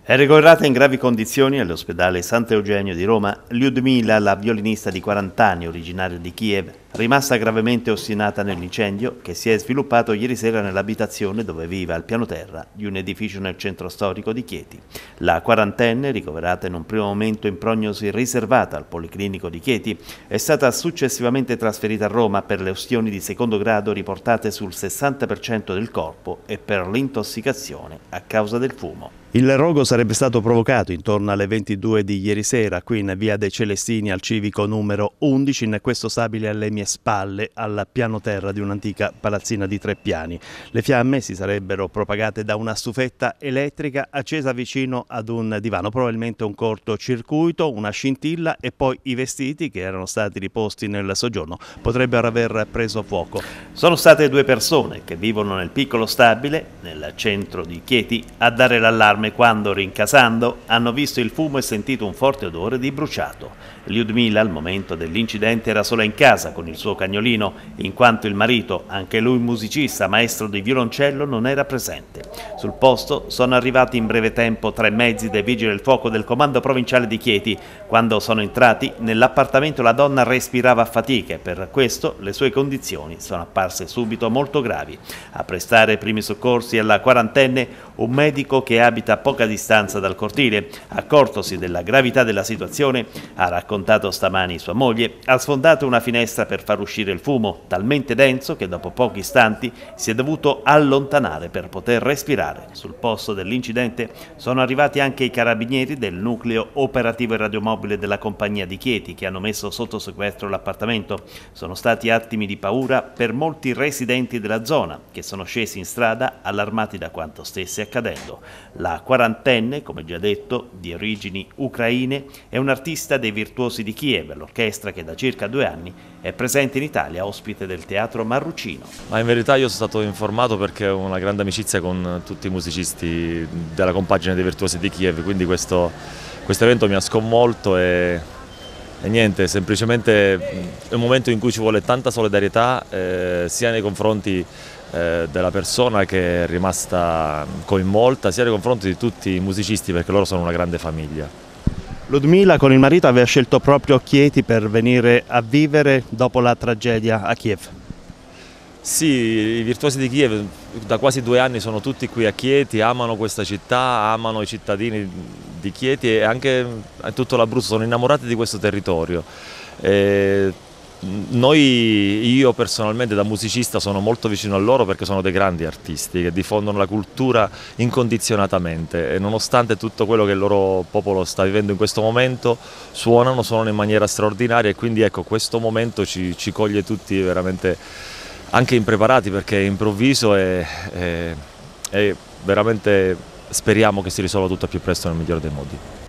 È ricoverata in gravi condizioni all'ospedale Sant'Eugenio di Roma Lyudmila, la violinista di 40 anni, originaria di Kiev, rimasta gravemente ostinata nell'incendio che si è sviluppato ieri sera nell'abitazione dove vive al piano terra di un edificio nel centro storico di Chieti. La quarantenne, ricoverata in un primo momento in prognosi riservata al Policlinico di Chieti, è stata successivamente trasferita a Roma per le ustioni di secondo grado riportate sul 60% del corpo e per l'intossicazione a causa del fumo. Il rogo sarebbe stato provocato intorno alle 22 di ieri sera qui in via dei Celestini al civico numero 11, in questo stabile alle mie spalle, al piano terra di un'antica palazzina di 3 piani. Le fiamme si sarebbero propagate da una stufetta elettrica accesa vicino ad un divano, probabilmente un cortocircuito, una scintilla e poi i vestiti che erano stati riposti nel soggiorno potrebbero aver preso fuoco. Sono state 2 persone che vivono nel piccolo stabile, nel centro di Chieti, a dare l'allarme quando, rincasando, hanno visto il fumo e sentito un forte odore di bruciato. Lyudmila al momento dell'incidente era sola in casa con il suo cagnolino, in quanto il marito, anche lui musicista, maestro di violoncello, non era presente. Sul posto sono arrivati in breve tempo 3 mezzi dei vigili del fuoco del comando provinciale di Chieti. Quando sono entrati nell'appartamento la donna respirava a fatica e per questo le sue condizioni sono apparse subito molto gravi. A prestare i primi soccorsi alla quarantenne un medico che abita a poca distanza dal cortile, accortosi della gravità della situazione, ha raccontato stamani sua moglie, ha sfondato una finestra per far uscire il fumo, talmente denso che dopo pochi istanti si è dovuto allontanare per poter respirare. Sul posto dell'incidente sono arrivati anche i carabinieri del nucleo operativo e radiomobile della compagnia di Chieti che hanno messo sotto sequestro l'appartamento. Sono stati attimi di paura per molti residenti della zona che sono scesi in strada allarmati da quanto stesse accadendo. La quarantenne, come già detto, di origini ucraine, è un artista dei Virtuosi di Kiev, l'orchestra che da circa 2 anni è presente in Italia, ospite del Teatro Marrucino. Ma in verità io sono stato informato perché ho una grande amicizia con tutti i musicisti della compagine dei Virtuosi di Kiev, quindi questo evento mi ha sconvolto e niente, semplicemente è un momento in cui ci vuole tanta solidarietà sia nei confronti della persona che è rimasta coinvolta, sia nei confronti di tutti i musicisti perché loro sono una grande famiglia. Lyudmila con il marito aveva scelto proprio Chieti per venire a vivere dopo la tragedia a Kiev. Sì, i Virtuosi di Kiev da quasi 2 anni sono tutti qui a Chieti, amano questa città, amano i cittadini di Chieti e anche tutto l'Abruzzo, sono innamorati di questo territorio. Io personalmente da musicista sono molto vicino a loro perché sono dei grandi artisti che diffondono la cultura incondizionatamente e nonostante tutto quello che il loro popolo sta vivendo in questo momento suonano in maniera straordinaria e quindi ecco questo momento ci coglie tutti veramente anche impreparati perché è improvviso e veramente speriamo che si risolva tutto al più presto nel migliore dei modi.